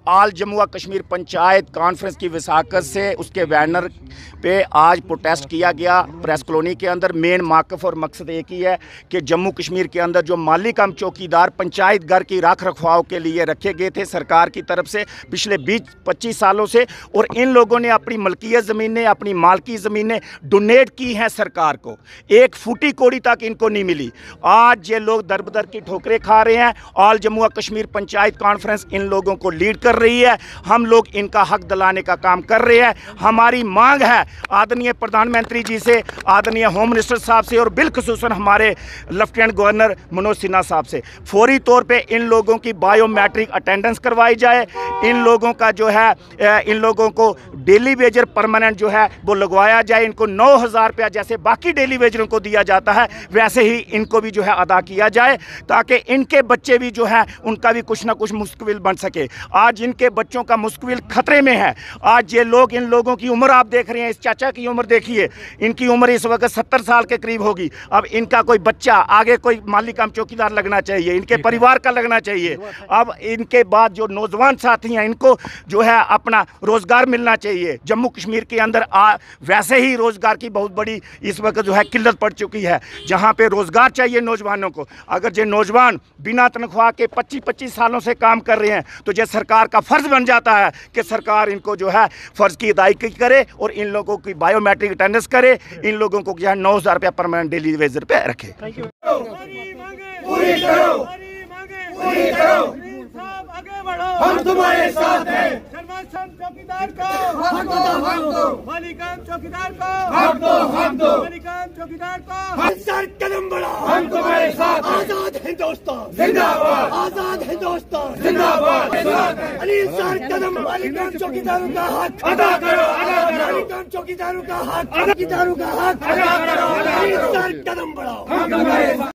All Jammu व Kashmir panchayat conference की वसाकत से उसके बैनर पे आज प्रोटेस्ट किया गया प्रेस कॉलोनी के अंदर। मेन माकफ और मकसद एक ही है कि जम्मू कश्मीर के अंदर जो माली कम चौकीदार पंचायत घर की रख रखवाव के लिए रखे गए थे सरकार की तरफ से पिछले 20-25 सालों से, और इन लोगों ने अपनी मलकियत ज़मीनें, अपनी मालकी ज़मीनें डोनेट की हैं सरकार को। एक फूटी कोड़ी तक इनको नहीं मिली। आज ये लोग दर बदर की ठोकरें खा रहे हैं। ऑल जम्मू व कश्मीर पंचायत कॉन्फ्रेंस इन लोगों को लीड कर रही है। हम लोग इनका हक दिलाने का काम कर रहे हैं। हमारी मांग है आदरणीय प्रधानमंत्री जी से, आदरणीय होम मिनिस्टर साहब से और बिलखुसूसन हमारे लेफ्टिनेंट गवर्नर मनोज सिन्हा साहब से, फौरी तौर पे इन लोगों की बायोमेट्रिक अटेंडेंस करवाई जाए। इन लोगों का जो है इन लोगों को डेली वेजर परमानेंट जो है वो लगवाया जाए। इनको 9,000 रुपया जैसे बाकी डेली वेजरों को दिया जाता है वैसे ही इनको भी जो है अदा किया जाए, ताकि इनके बच्चे भी जो है उनका भी कुछ ना कुछ मुस्तकबिल बन सके। आज इनके बच्चों का मुस्तकबिल खतरे में है। आज ये लोग, इन लोगों की उम्र आप देख रहे हैं, इस चाचा की उम्र देखिए, इनकी उम्र इस वक्त 70 साल के करीब होगी। अब इनका कोई बच्चा आगे कोई माली काम चौकीदार लगना चाहिए, इनके परिवार का लगना चाहिए। अब इनके बाद जो नौजवान साथी हैं इनको जो है अपना रोजगार मिलना चाहिए। जम्मू कश्मीर के अंदर वैसे ही रोजगार की बहुत बड़ी इस वक्त जो है किल्लत पड़ चुकी है। जहाँ पे रोजगार चाहिए नौजवानों को, अगर जो नौजवान बिना तनख्वाह के 25-25 सालों से काम कर रहे हैं तो जो सरकार का फर्ज बन जाता है कि सरकार इनको जो है फर्ज की अदायगी करे और इन लोगों की बायोमेट्रिक अटेंडेंस करे। इन लोगोों को जो है 9,000 रुपया परमानेंट डेली वेजर पे रखे। हम तुम्हारे साथ हैं। चौकीदार को हक दो, हक दो। मालिकान चौकीदार को हक दो, हक दो। मालिकान चौकीदार को सर कदम बढ़ाओ, हम तुम्हारे साथ। आजाद हिंदुस्तान जिंदाबाद, आजाद हिंदुस्तान जिंदाबाद। अली सर कदम, मालिकान चौकीदारों का हक अदा करो, अदा करो। मालिकान चौकीदारों का हक, चौकीदारों का हक अदा करो। अली सर कदम बढ़ाओ, हम तुम्हारे साथ।